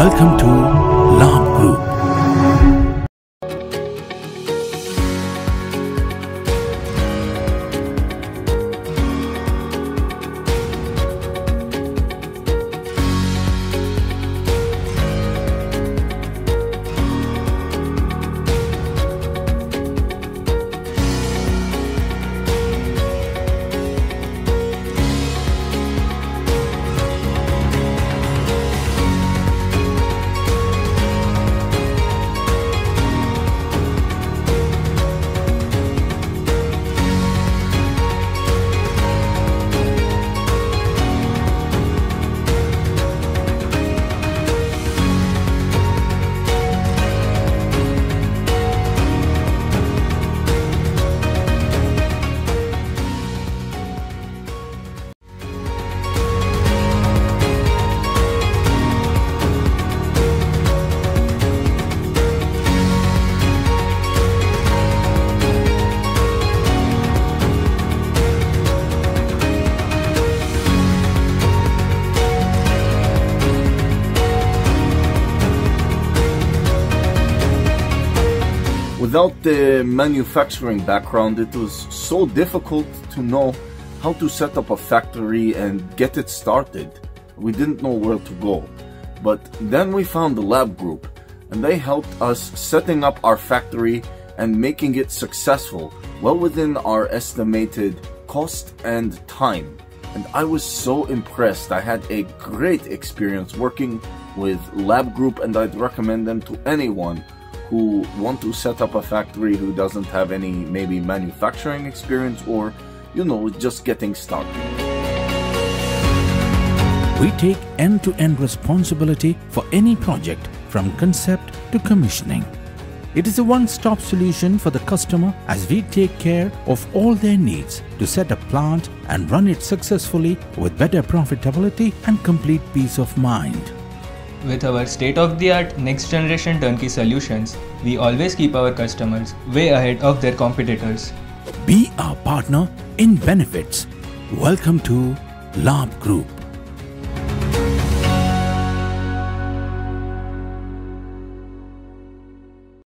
Welcome to Labh Group. Without the manufacturing background, it was so difficult to know how to set up a factory and get it started. We didn't know where to go. But then we found the Labh Group, and they helped us setting up our factory and making it successful, well within our estimated cost and time. And I was so impressed. I had a great experience working with Labh Group, and I'd recommend them to anyone who want to set up a factory who doesn't have any maybe manufacturing experience or, just getting started. We take end-to-end responsibility for any project from concept to commissioning. It is a one-stop solution for the customer as we take care of all their needs to set a plant and run it successfully with better profitability and complete peace of mind. With our state-of-the-art next-generation turnkey solutions, we always keep our customers way ahead of their competitors. Be our partner in benefits. Welcome to Labh Group.